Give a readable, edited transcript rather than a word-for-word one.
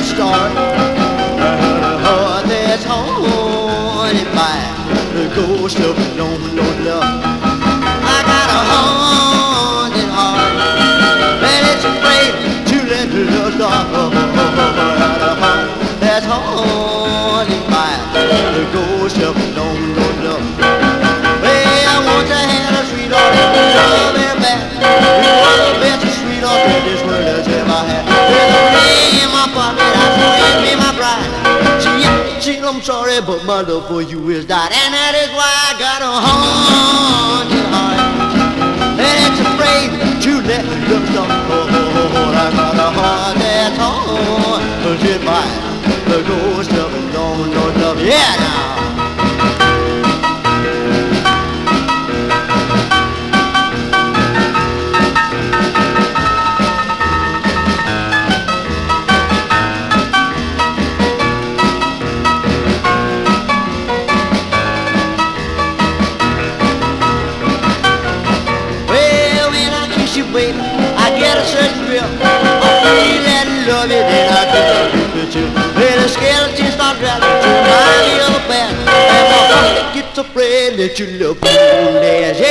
the start. A heart that's haunted by the ghost of unknown love. I got a haunted heart, and it's afraid to let love go. I got a heart that's haunted by the ghost of unknown love. Well, I once had a sweetheart, love and bad. It was the best sweetheart that this world has ever had. There's a ring in my pocket, I swear be my bride. She, I'm sorry, but my love for you is died, and that is why I got a haunted heart, and it's afraid to let love go. I got a heart that's haunted by the ghost of unknown love. Yeah, now. Baby, I get a certain thrill. I feel that love you, then I get a little too. Well, the skeleton starts rattling to my little bed, and my heart gets afraid that you love me. Yeah.